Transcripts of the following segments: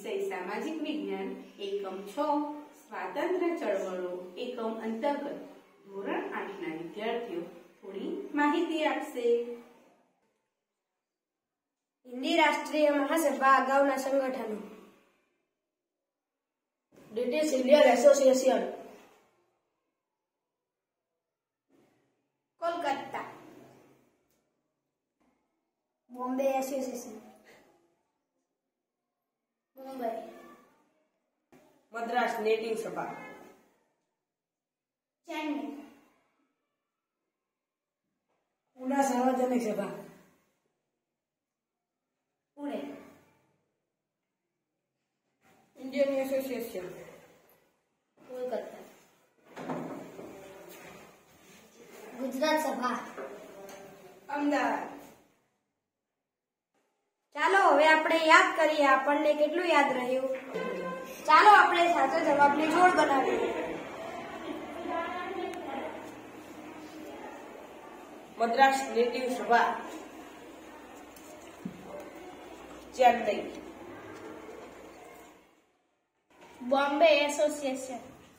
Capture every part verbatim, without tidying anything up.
विषय सामाजिक विज्ञान एकम छ स्वातंत्र्य चळवळो एकम अंतर्गत ધોરણ આઠ ના વિદ્યાર્થીઓ થોડી માહિતી આપશે। हिंदी राष्ट्रीय महासभा अगाउना संगठनो British Indian Association, Kolkata, Bombay Association, Mumbai, Madras Native Sabha, Chennai, Poona Sarvajanik Sabha, Pune, Indian Association, Kolkata, Gujarat Sabha, Amdavad. ચાલો હવે આપણે યાદ કરીએ આપણને કેટલું યાદ રહ્યું। ચાલો આપણે સાચો જવાબની જોડ બનાવીએ। Madras Native Sabha, Chennai, Bombay Association,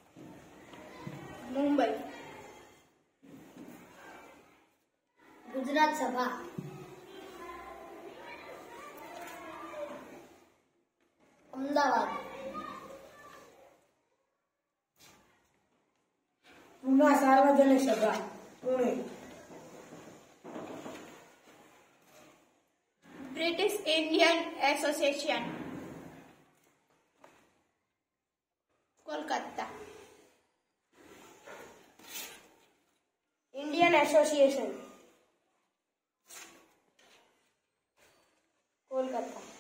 Mumbai, Gujarat Sabha, Ahmedabad, Poona Sarvajanik Sabha, Pune, British Indian Association, Kolkata, Indian Association, Kolkata.